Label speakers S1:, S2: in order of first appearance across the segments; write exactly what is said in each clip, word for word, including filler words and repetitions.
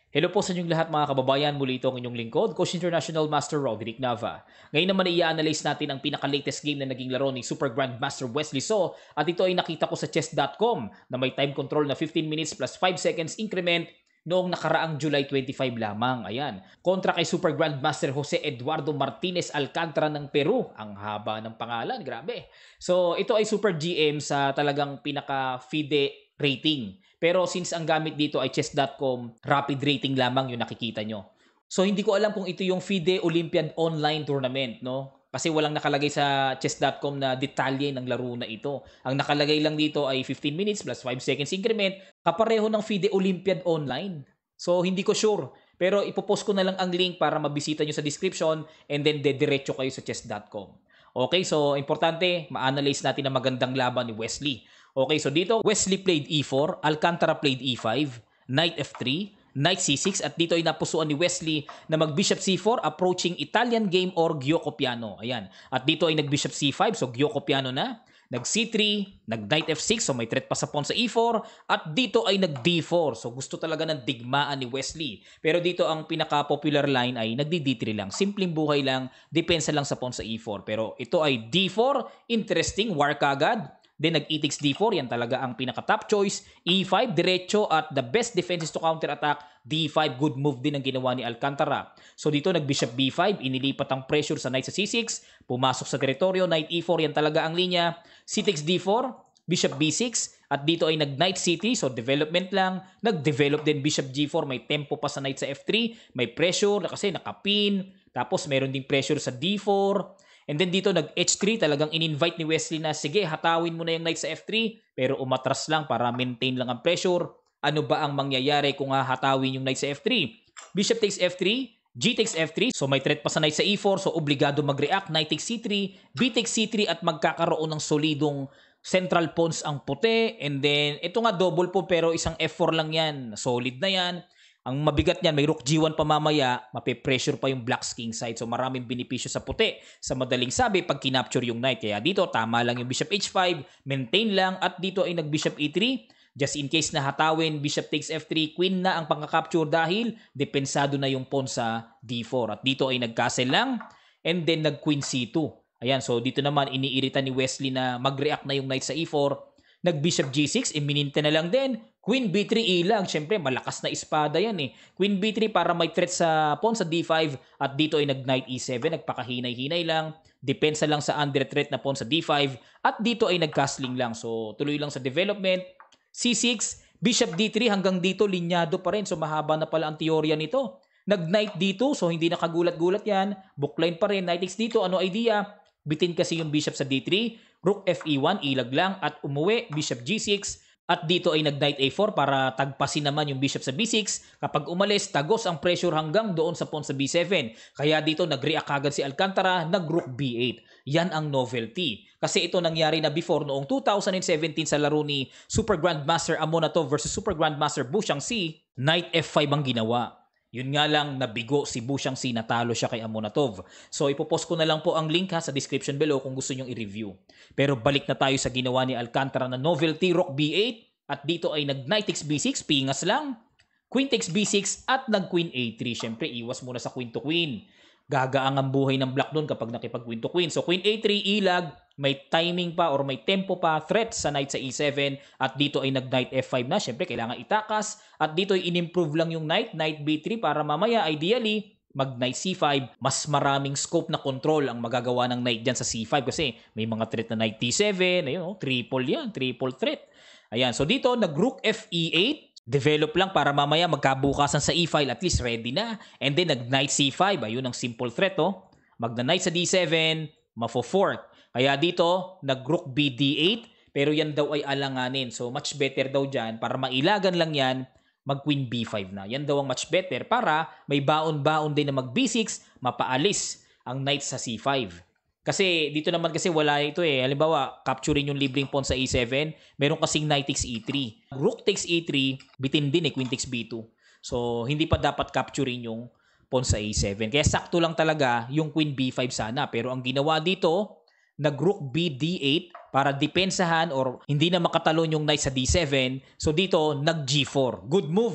S1: Hello po sa inyong lahat mga kababayan, muli ito ang inyong lingkod, Coach International Master Roderick Nava. Ngayon naman i-analyze natin ang pinaka-latest game na naging laro ni Super Grandmaster Wesley So at ito ay nakita ko sa chess dot com na may time control na fifteen minutes plus five seconds increment noong nakaraang July twenty-five lamang. Ayan, kontra kay Super Grandmaster Jose Eduardo Martinez Alcantara ng Peru. Ang haba ng pangalan, grabe. So ito ay Super G M sa talagang pinaka-FIDE rating. Pero since ang gamit dito ay chess dot com, rapid rating lamang yung nakikita nyo. So hindi ko alam kung ito yung FIDE Olympiad Online Tournament, no? Kasi walang nakalagay sa chess dot com na detalye ng laro na ito. Ang nakalagay lang dito ay fifteen minutes plus five seconds increment, kapareho ng FIDE Olympiad Online. So hindi ko sure. Pero ipopost ko na lang ang link para mabisita nyo sa description and then dediretso kayo sa chess dot com. Okay, so importante, ma-analyze natin ang magandang laban ni Wesley. Okay, so dito, Wesley played e four, Alcantara played e five, Knight f three, Knight c six, at dito ay napusuan ni Wesley na mag-Bishop c four approaching Italian game or Gyoko Piano. Ayan. At dito ay nag-Bishop c five, so Gyoko Piano na. Nag-c three, nag-Knight f six, so may threat pa sa pawn sa e four, at dito ay nag-d four. So gusto talaga ng digmaan ni Wesley. Pero dito ang pinaka-popular line ay nagdi-d three lang. Simpleng buhay lang, depensa lang sa pawn sa e four. Pero ito ay d four, interesting, war kagad. Then nag-e takes d four, yan talaga ang pinaka-top choice. e five, diretso, at the best defense is to counter-attack. d five, good move din ang ginawa ni Alcantara. So dito nag-bishop b five, inilipat ang pressure sa knight sa c six, pumasok sa teritoryo, knight e four, yan talaga ang linya. C takes d four, bishop b six, at dito ay nag-knight c three, so development lang. Nag-develop din bishop g four, may tempo pa sa knight sa f three, may pressure kasi nakapin, tapos meron ding pressure sa d four. And then dito nag-h three, talagang in-invite ni Wesley na sige, hatawin mo na yung knight sa f three, pero umatras lang para maintain lang ang pressure. Ano ba ang mangyayari kung hahatawin yung knight sa f three? Bishop takes f three, g takes f three, so may threat pa sa knight sa e four, so obligado mag-react, knight takes c three, b takes c three, at magkakaroon ng solidong central pawns ang puti. And then ito nga double po, pero isang f four lang yan, solid na yan. Ang mabigat niyan, may rook g one pa mamaya, mape-pressure pa yung black's king side. So maraming benepisyo sa puti. Sa madaling sabi, pag kinapture yung knight. Kaya dito, tama lang yung bishop h five, maintain lang, at dito ay nag-bishop e three. Just in case na hatawin, bishop takes f three, queen na ang pangka-capture dahil depensado na yung pawn sa d four. At dito ay nag-castle lang, and then nag-queen c two. Ayan, so dito naman iniirita ni Wesley na mag-react na yung knight sa e four. Nag-bishop g six, imininte na lang din. Queen b three ilang, syempre malakas na espada yan eh. Queen b three para may threat sa pawn sa d five, at dito ay nag-knight e seven, nagpakahinay-hinay lang. Depensa lang sa under threat na pawn sa d five, at dito ay nag-castling lang. So tuloy lang sa development. c six, bishop d three, hanggang dito linyado pa rin. So mahaba na pala ang teorya nito. Nag-knight dito, so hindi nakagulat-gulat yan. Bookline pa rin, knight takes dito, ano idea? Bitin kasi yung bishop sa d three, rook f e one, ilag lang, at umuwi, bishop g six, at dito ay nag-knight a four para tagpasin naman yung bishop sa b six. Kapag umalis, tagos ang pressure hanggang doon sa pawn sa b seven. Kaya dito nag-react agad si Alcantara, nag-rook b eight. Yan ang novelty. Kasi ito nangyari na before noong two thousand seventeen sa laro ni Super Grandmaster Amonatov versus Super Grandmaster Bu Xiangxi, knight f five ang ginawa. Yun nga lang, nabigo si Bu Xiangxi, natalo siya kay Amonatov. So ipopost ko na lang po ang link ha sa description below kung gusto nyong i-review. Pero balik na tayo sa ginawa ni Alcantara na novelty, rook b eight, at dito ay nag-knight takes b six, pingas lang. Queen takes b six, at nag-queen a three. Siyempre, iwas muna sa queen to queen. Gagaang ang buhay ng black doon kapag nakipag queen to queen. So queen a three, ilag, may timing pa or may tempo pa, threat sa knight sa e seven, at dito ay nag-knight f five na. Siyempre, kailangan itakas, at dito ay in-improve lang yung knight, knight b three, para mamaya, ideally, mag-knight c five, mas maraming scope na control ang magagawa ng knight dyan sa c five kasi may mga threat na knight t seven, ayun, oh, triple yan, triple threat. Ayan, so dito, nag-rook f e eight, develop lang para mamaya magkabukasan sa e file, at least ready na. And then nag-knight c five, ayun ang simple threat, oh. Magna-knight sa d seven, mafo-fork. Kaya dito, nag-rook b d eight, pero yan daw ay alanganin. So much better daw dyan, para mailagan lang yan, mag-queen b five na. Yan daw ang much better para may baon-baon din na mag-b six, mapaalis ang knight sa c five. Kasi dito naman kasi wala ito eh. Halimbawa, capturing yung libreng pawn sa e seven, meron kasing knight takes e three. Rook takes e three, bitin din eh, queen takes b two. So hindi pa dapat capturing yung pawn sa e seven. Kaya sakto lang talaga yung queen b five sana. Pero ang ginawa dito, nag-rook b d eight para depensahan or hindi na makatalon yung knight sa d seven. So dito, nag g four. Good move.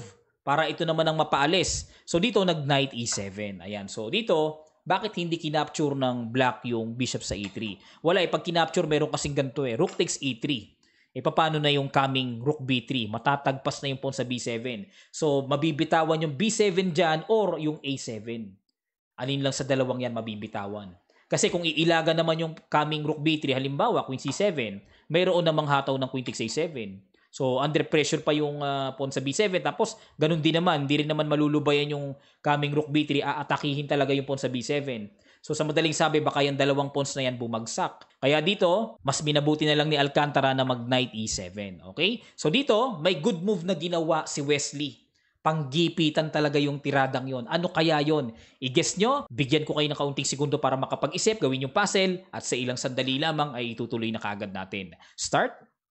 S1: para ito naman ang mapaalis. So dito nag-knight e seven. Ayan. So dito, bakit hindi kinapture ng black yung bishop sa e three? Wala eh. Pag kinapture, meron kasing ganito eh. Rook takes e three. E paano na yung coming rook b three? Matatagpas na yung pawn sa b seven. So mabibitawan yung b seven dyan or yung a seven. Alin lang sa dalawang yan mabibitawan. Kasi kung iilaga naman yung coming rook b three, halimbawa queen c seven, mayroon namang hataw ng queen takes a seven. So under pressure pa yung uh, pawn sa b seven. Tapos ganun din naman, hindi rin naman malulubayan yung coming rook b three, aatakihin talaga yung pawn sa b seven. So sa madaling sabi, baka yung dalawang pawns na yan bumagsak. Kaya dito, mas minabuti na lang ni Alcantara na mag-knight e seven. Okay? So dito, may good move na ginawa si Wesley. Panggipitan talaga yung tiradang yon. Ano kaya yon? I-guess nyo, bigyan ko kayo ng kaunting segundo para makapag-isip, gawin yung puzzle, at sa ilang sandali lamang ay itutuloy na kagad natin. Start!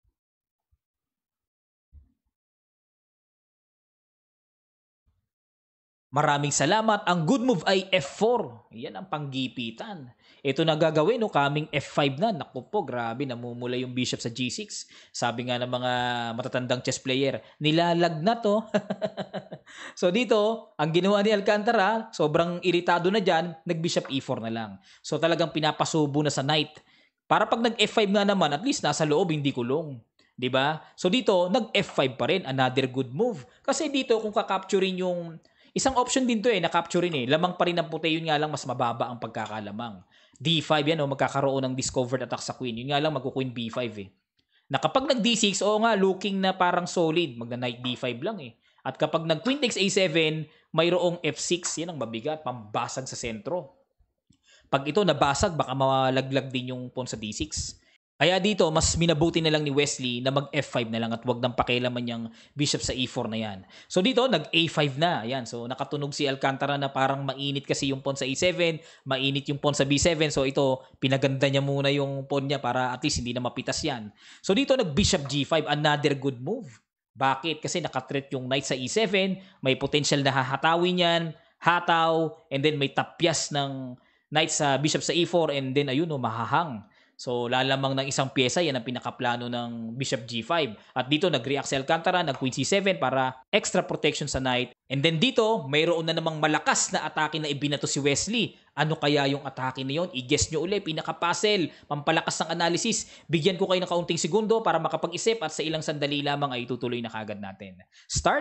S1: Maraming salamat. Ang good move ay f four. Yan ang panggipitan. Ito na gagawin, no? Coming f five na. Naku po, grabe, namumula yung bishop sa g six. Sabi nga ng mga matatandang chess player, nilalag na to. So dito, ang ginawa ni Alcantara, sobrang iritado na dyan, nag-bishop e four na lang. So talagang pinapasubo na sa knight. Para pag nag-f five nga naman, at least nasa loob, hindi kulong. 'Di ba? So dito, nag-f five pa rin. Another good move. Kasi dito, kung kakapturin yung isang option din to eh, na-capture rin eh. Lamang pa rin ang puti, yun nga lang mas mababa ang pagkakalamang. d five yan, oh, magkakaroon ng discovered attack sa queen. Yun nga lang, magku-queen b five eh. Na kapag nag-d six, oo nga, looking na parang solid. Magna-knight d five lang eh. At kapag nag-queen takes a seven, mayroong f six. Yan ang mabigat, pambasag sa sentro. Pag ito nabasag, baka malaglag din yung pawn sa d six. Kaya dito, mas minabuti na lang ni Wesley na mag-f five na lang at wag nang pakialaman niyang bishop sa e four na yan. So dito, nag-a five na. Ayan. So nakatunog si Alcantara na parang mainit kasi yung pawn sa e seven, mainit yung pawn sa b seven. So ito, pinaganda niya muna yung pawn niya para at least hindi na mapitas yan. So dito, nag-bishop g five. Another good move. Bakit? Kasi nakatreat yung knight sa e seven, may potential na hahatawin yan, hataw, and then may tapyas ng knight sa bishop sa e four, and then ayun, no, mahahang. So, lalamang ng isang pyesa, yan ang pinakaplano ng bishop g five. At dito, nag-react si Alcantara, nag-queen c seven para extra protection sa knight. And then dito, mayroon na namang malakas na atake na ibinato si Wesley. Ano kaya yung atake na yun? I-guess nyo ulit, pinaka-puzzle, pampalakas ng analysis. Bigyan ko kayo ng kaunting segundo para makapag-isip at sa ilang sandali lamang ay tutuloy na kagad natin. Start!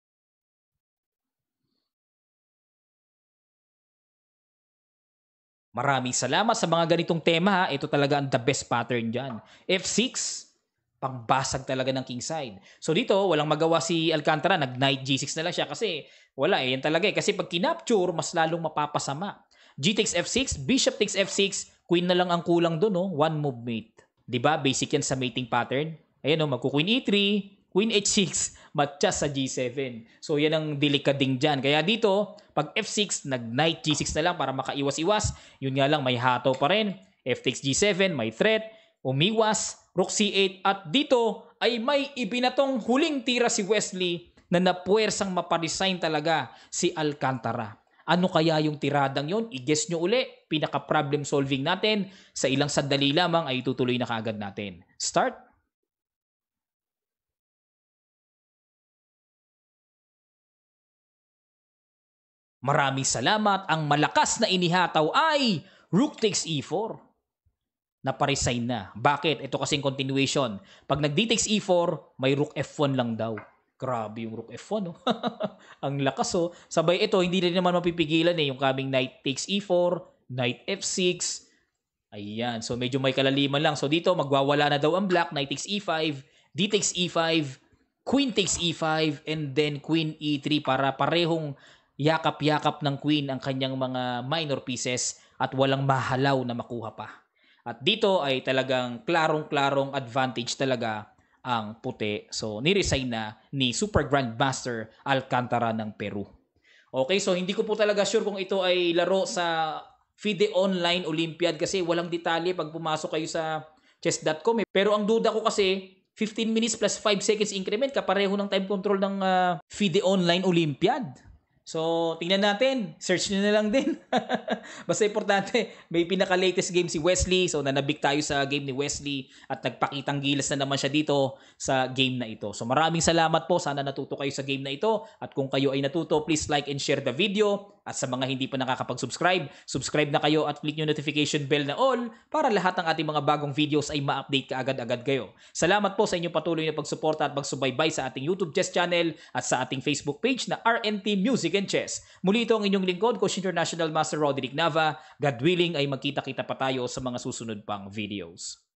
S1: Maraming salamat sa mga ganitong tema ha. Ito talaga ang the best pattern dyan. f six, pangbasag talaga ng king side. So dito, walang magawa si Alcantara. Nag-knight g six na lang siya kasi wala eh. Yan talaga eh. Kasi pag kinapture, mas lalong mapapasama. G takes f six, bishop takes f six, queen na lang ang kulang doon, no? One move mate. Diba? Basic yan sa mating pattern. Ayan o, magku-queen e three, queen h six, matchas sa g seven. So yan ang delikading dyan. Kaya dito, pag f six, nag-knight g six na lang para makaiwas-iwas. Yun nga lang, may hataw pa rin. F takes g seven, may threat. Umiwas, rook c eight. At dito ay may ibinatong huling tira si Wesley na napuwersang maparesign talaga si Alcantara. Ano kaya yung tiradang yon? I-guess nyo uli. Pinaka-problem solving natin. Sa ilang sandali lamang ay tutuloy na kaagad natin. Start! Maraming salamat. Ang malakas na inihataw ay rook takes e four. Naparesign na. Bakit? Ito kasing continuation. Pag nag-d takes e four, may rook f one lang daw. Grabe yung rook f one. No? Ang lakas oh. Sabay ito, hindi rin naman mapipigilan eh. Yung coming knight takes e four, knight f six. Ayan. So medyo may kalaliman lang. So dito, magwawala na daw ang black. Knight takes e five, d takes e five, queen takes e five, and then queen e three para parehong yakap-yakap ng queen ang kanyang mga minor pieces at walang mahalaw na makuha pa. At dito ay talagang klarong-klarong advantage talaga ang puti. So, niresign na ni Super Grandmaster Alcantara ng Peru. Okay, so hindi ko po talaga sure kung ito ay laro sa FIDE Online Olympiad kasi walang detalye pag pumasok kayo sa chess dot com. Eh. Pero ang duda ko kasi, fifteen minutes plus five seconds increment, kapareho ng time control ng uh, FIDE Online Olympiad. So, tingnan natin. Search nyo na lang din. Basta importante, may pinaka-latest game si Wesley. So, nanabik tayo sa game ni Wesley at nagpakitang gilas na naman siya dito sa game na ito. So, maraming salamat po. Sana natuto kayo sa game na ito. At kung kayo ay natuto, please like and share the video. At sa mga hindi pa nakakapag-subscribe, subscribe na kayo at click nyo notification bell na all para lahat ng ating mga bagong videos ay ma-update ka agad-agad kayo. Salamat po sa inyong patuloy na pagsuporta at pagsubaybay sa ating YouTube Chess channel at sa ating Facebook page na R N T Music and Chess. Muli ito ang inyong lingkod, Coach International Master Roderick Nava. God willing ay magkita-kita pa tayo sa mga susunod pang videos.